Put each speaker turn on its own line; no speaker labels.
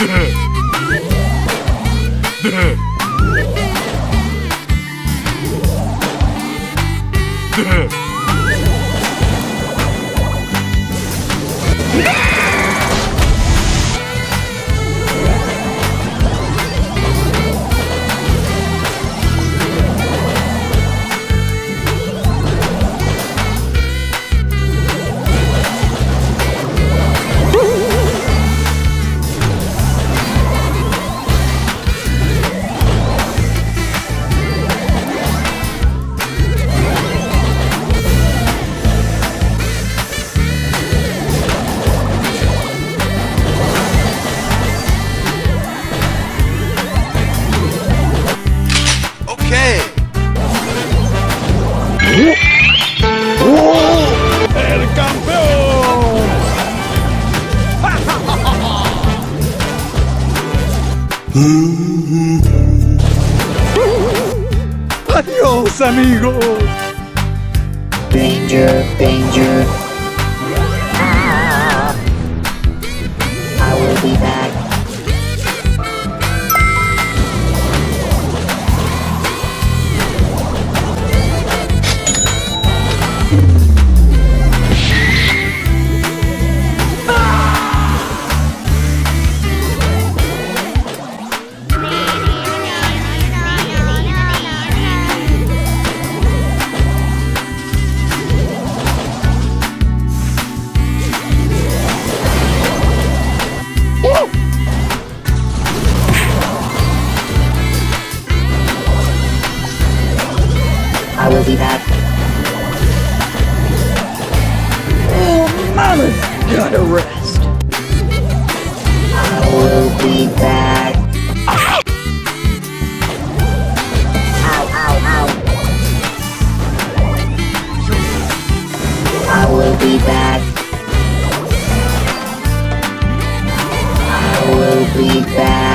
¡El campeón! ¡Adiós, amigos!
Danger, danger. Ah, I will be back. I will be back.
Oh, Mama's gotta rest.
I will be back. Ow, ow, ow. I will be back. I will be back.